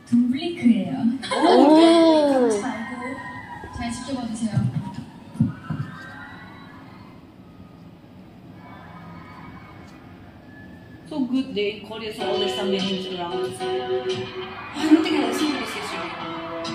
돈블링크예요. 오. 잘 알고 잘 지켜봐 주세요. So good day in Korea, so all there's some names around. I don't think I've seen this yesterday.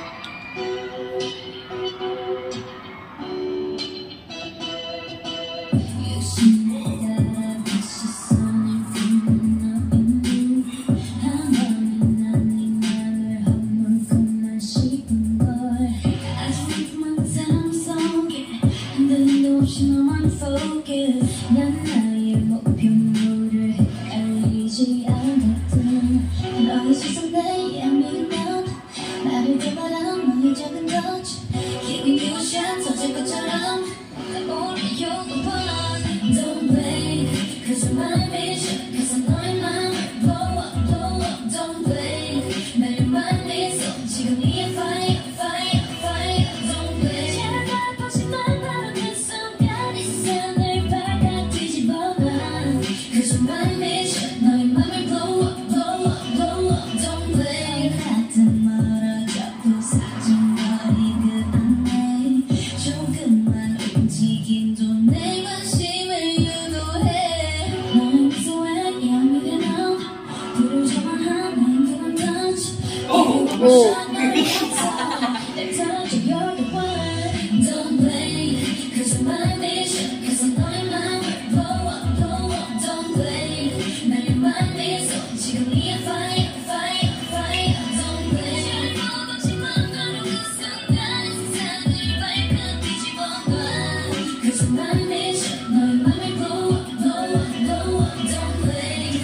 난 나의 목표물을 헷갈리지 않았던 너의 시선에 밀면 나를 대바란 너의 작은 touch Giving you a shot 터질 것처럼 나 몰래 요구한 Don't play Cause you're my mission Cause I'm 너의 맘을 blow up Don't play 나를 만미소 지금 이에 fire fire fire Don't play 제발 보지만 바로 그 순간 이 세상을 발각 뒤집어놔 Cause you're my mission 너의 맘을 blow up Don't play 같은 말아 자꾸 사정거리듯 안해 조금만 움직임도 내 관심을 유도해 너의 미소에 야미게 난 불을 저만한 나의 그런 touch 오. You're the one Don't play Cause you're my mission Cause I'm 너의 맘을 blow up Don't play 나의 맘미소 지금 이에 fire fire fire Don't play 잘 먹었지만 바로 그 순간 세상을 발칵 뒤집어놔 Cause you're my mission 너의 맘을 blow up Don't play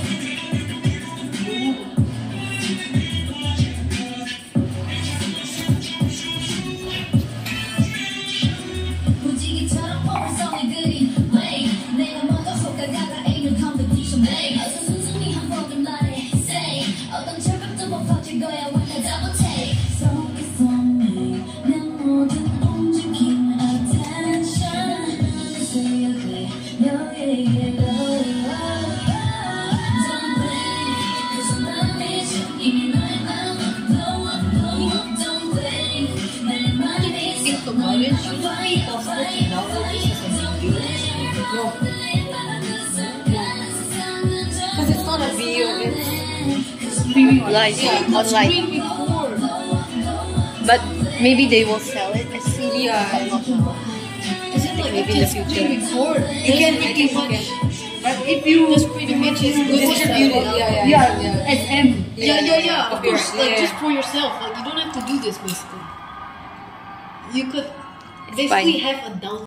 무지개처럼 포물선을 그린 way 내가 먼저 속아가다 ain't no competition babe 어서 순순히 한 번을 말해 say 어떤 철벽도 못 퍼질 거야 when I double take 속에 내 모든 움직임 attention say it clear 너에게 Don't play Cause I'm my mission 이미 너의 맘을 blow up Don't play 내 맘이 미소 The knowledge of people speaking knowledge is because it's not a video, it's Live, yeah, online. screen before. But maybe they will sell it as CD. Yeah. But not now. Is it like Maybe in the just future. screen record? You can pretty much, but if you Just pretty much is distribute it. Yeah. SM. Yeah. Of course, like Yeah. just for yourself. Like you don't have to do this basically. You could It's basically fine. have a down.